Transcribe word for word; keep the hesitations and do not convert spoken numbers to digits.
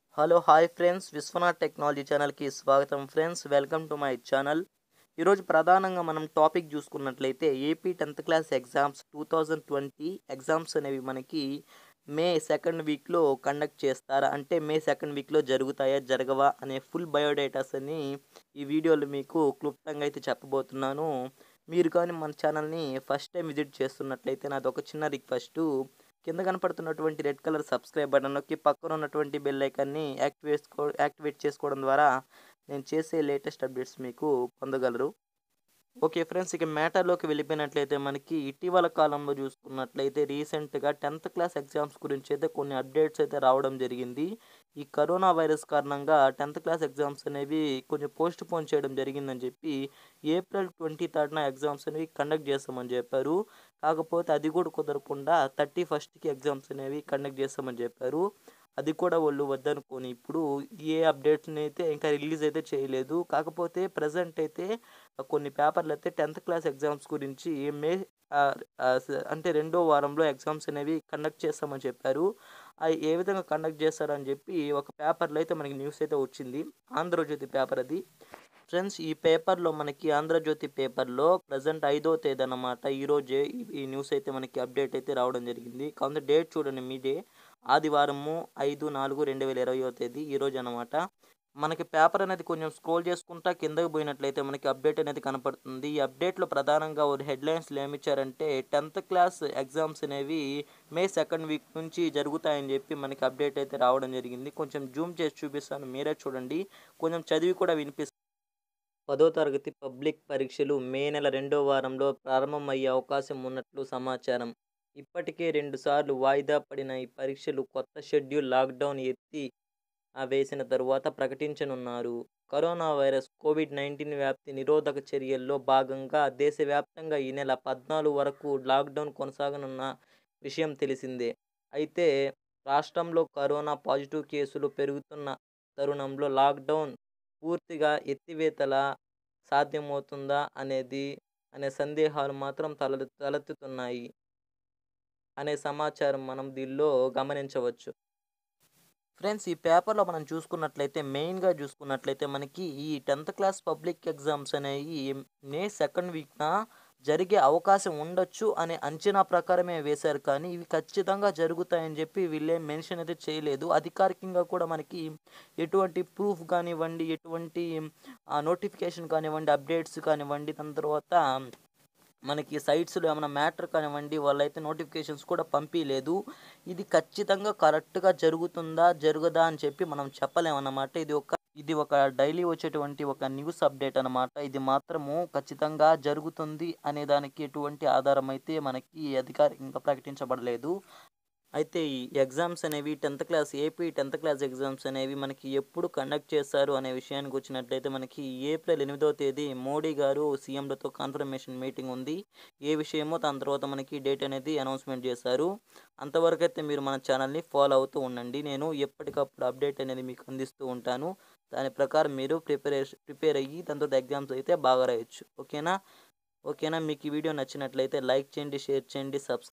Hello hi friends, Vishwanath technology ఛానల్కి స్వాగతం friends. Welcome to my channel. ఈరోజు ప్రధానంగా మనం టాపిక్ చూసుకున్నట్లయితే AP tenth class exams two thousand twenty exams అనేవి మనకి మే సెకండ్ వీక్లో కండక్ట్ చేస్తారా, అంటే మే సెకండ్ వీక్లో జరుగుతాయా జరగవా అనే ఫుల్ బయోడేటాస్ అని ఈ వీడియోలో మీకు క్లుప్తంగా అయితే చెప్పబోతున్నాను. మీరు కానీ మన ఛానల్ని ఫస్ట్ టైం విజిట్ చేస్తున్నట్లయితే నాది ఒక చిన్న రిక్వెస్టు, కింద కనపడుతున్నటువంటి రెడ్ కలర్ సబ్స్క్రైబ్ బటన్ నొక్కి పక్కన ఉన్నటువంటి బెల్ ఐకాన్ని యాక్టివేట్ యాక్టివేట్ చేసుకోవడం ద్వారా నేను చేసే లేటెస్ట్ అప్డేట్స్ మీకు పొందగలరు. ఓకే ఫ్రెండ్స్, ఇక మ్యాటర్లోకి వెళ్ళిపోయినట్లయితే మనకి ఇటీవల కాలంలో చూసుకున్నట్లయితే రీసెంట్గా టెన్త్ క్లాస్ ఎగ్జామ్స్ గురించి అయితే కొన్ని అప్డేట్స్ అయితే రావడం జరిగింది. ఈ కరోనా వైరస్ కారణంగా టెన్త్ క్లాస్ ఎగ్జామ్స్ అనేవి కొంచెం పోస్ట్ పోన్ చేయడం జరిగిందని చెప్పి ఏప్రిల్ ట్వంటీ థర్డ్న ఎగ్జామ్స్ అనేవి కండక్ట్ చేస్తామని చెప్పారు. కాకపోతే అది కూడా కుదరకుండా థర్టీ ఫస్ట్కి ఎగ్జామ్స్ అనేవి కండక్ట్ చేస్తామని చెప్పారు. అది కూడా వాళ్ళు వద్దనుకొని ఇప్పుడు ఏ అప్డేట్స్ని అయితే ఇంకా రిలీజ్ అయితే చేయలేదు. కాకపోతే ప్రజెంట్ అయితే కొన్ని పేపర్లు అయితే టెన్త్ క్లాస్ ఎగ్జామ్స్ గురించి మే అంటే రెండో వారంలో ఎగ్జామ్స్ అనేవి కండక్ట్ చేస్తామని చెప్పారు. అవి ఏ విధంగా కండక్ట్ చేస్తారని చెప్పి ఒక పేపర్లో అయితే మనకి న్యూస్ అయితే వచ్చింది. ఆంధ్రజ్యోతి పేపర్ అది. ఫ్రెండ్స్, ఈ పేపర్లో మనకి ఆంధ్రజ్యోతి పేపర్లో ప్రజెంట్ ఐదో తేదీ అన్నమాట, ఈరోజే ఈ న్యూస్ అయితే మనకి అప్డేట్ అయితే రావడం జరిగింది. కావున డేట్ చూడండి, మీదే ఆదివారము ఐదు నాలుగు రెండు వేల ఇరవయో తేదీ ఈరోజు అనమాట. మనకి పేపర్ అనేది కొంచెం స్క్రోల్ చేసుకుంటా కిందకి పోయినట్లయితే మనకి అప్డేట్ అనేది కనపడుతుంది. ఈ అప్డేట్లో ప్రధానంగా ఒక హెడ్లైన్స్లో ఏమిచ్చారంటే టెన్త్ క్లాస్ ఎగ్జామ్స్ అనేవి మే సెకండ్ వీక్ నుంచి జరుగుతాయని చెప్పి మనకి అప్డేట్ అయితే రావడం జరిగింది. కొంచెం జూమ్ చేసి చూపిస్తాను, మీరే చూడండి, కొంచెం చదివి కూడా వినిపిస్తాను. పదో తరగతి పబ్లిక్ పరీక్షలు మే నెల రెండో వారంలో ప్రారంభమయ్యే అవకాశం ఉన్నట్లు సమాచారం. ఇప్పటికే రెండుసార్లు వాయిదా పడిన ఈ పరీక్షలు కొత్త షెడ్యూల్ లాక్డౌన్ ఎత్తి ఆ వేసిన తరువాత ప్రకటించనున్నారు. కరోనా వైరస్ కోవిడ్ నైన్టీన్ వ్యాప్తి నిరోధక చర్యల్లో భాగంగా దేశవ్యాప్తంగా ఈ నెల పద్నాలుగు వరకు లాక్డౌన్ కొనసాగనున్న విషయం తెలిసిందే. అయితే రాష్ట్రంలో కరోనా పాజిటివ్ కేసులు పెరుగుతున్న తరుణంలో లాక్డౌన్ పూర్తిగా ఎత్తివేతలా సాధ్యమవుతుందా అనేది అనే సందేహాలు మాత్రం తల తలెత్తుతున్నాయి అనే సమాచారం మనం దీనిలో గమనించవచ్చు. ఫ్రెండ్స్, ఈ పేపర్లో మనం చూసుకున్నట్లయితే మెయిన్గా చూసుకున్నట్లయితే మనకి ఈ టెన్త్ క్లాస్ పబ్లిక్ ఎగ్జామ్స్ అనేవి మే సెకండ్ వీక్న జరిగే అవకాశం ఉండొచ్చు అనే అంచనా ప్రకారమే వేశారు. కానీ ఇవి ఖచ్చితంగా జరుగుతాయని చెప్పి వీళ్ళేం మెన్షన్ అయితే చేయలేదు. అధికారికంగా కూడా మనకి ఎటువంటి ప్రూఫ్ కానివ్వండి, ఎటువంటి నోటిఫికేషన్ కానివ్వండి, అప్డేట్స్ కానివ్వండి, దాని తర్వాత మనకి సైట్స్లో ఏమైనా మ్యాటర్ కానివ్వండి వాళ్ళైతే నోటిఫికేషన్స్ కూడా పంపించలేదు. ఇది ఖచ్చితంగా కరెక్ట్గా జరుగుతుందా జరగదా అని చెప్పి మనం చెప్పలేమన్నమాట. ఇది ఒక ఇది ఒక డైలీ వచ్చేటువంటి ఒక న్యూస్ అప్డేట్ అనమాట. ఇది మాత్రము ఖచ్చితంగా జరుగుతుంది అనే దానికి ఎటువంటి ఆధారం అయితే మనకి అధికారికంగా ప్రకటించబడలేదు. అయితే ఈ ఎగ్జామ్స్ అనేవి tenth class AP tenth class exams అనేవి మనకి ఎప్పుడు కండక్ట్ చేస్తారు అనే విషయానికి వచ్చినట్లయితే మనకి ఏప్రిల్ ఎనిమిదో తేదీ మోడీ గారు సీఎంలతో కన్ఫర్మేషన్ మీటింగ్ ఉంది. ఏ విషయమో దాని తర్వాత మనకి డేట్ అనేది అనౌన్స్మెంట్ చేశారు. అంతవరకు అయితే మీరు మన ఛానల్ని ఫాలో అవుతూ ఉండండి. నేను ఎప్పటికప్పుడు అప్డేట్ అనేది మీకు అందిస్తూ ఉంటాను. దాని ప్రకారం మీరు ప్రిపరేషన్ ప్రిపేర్ అయ్యి దాని తర్వాత ఎగ్జామ్స్ అయితే బాగా రాయొచ్చు. ఓకేనా ఓకేనా మీకు ఈ వీడియో నచ్చినట్లయితే లైక్ చేయండి, షేర్ చేయండి, సబ్స్క్రైబ్